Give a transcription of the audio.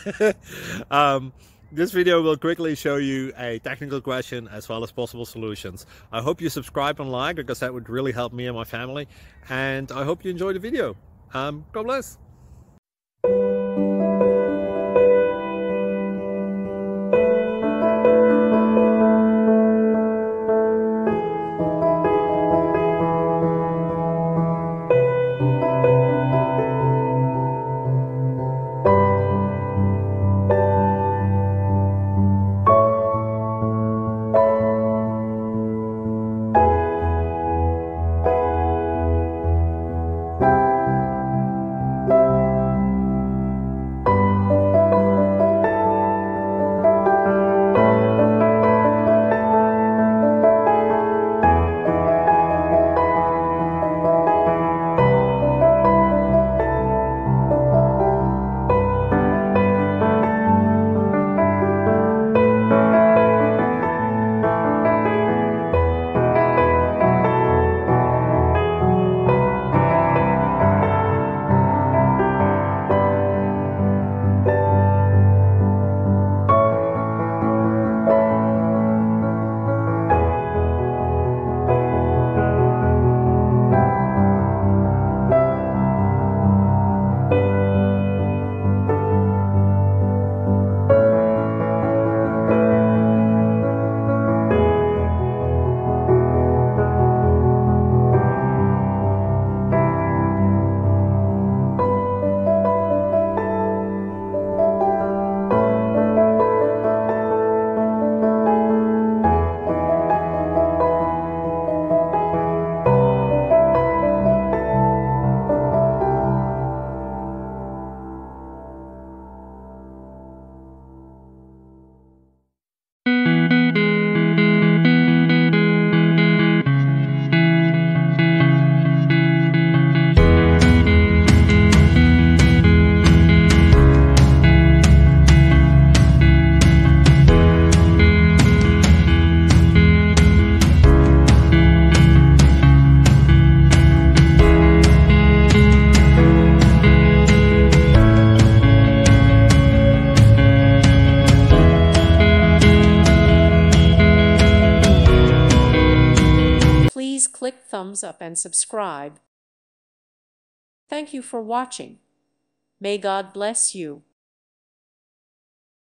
This video will quickly show you a technical question as well as possible solutions. I hope you subscribe and like, because that would really help me and my family. And I hope you enjoy the video. God bless. Please click thumbs up and subscribe. Thank you for watching. May God bless you.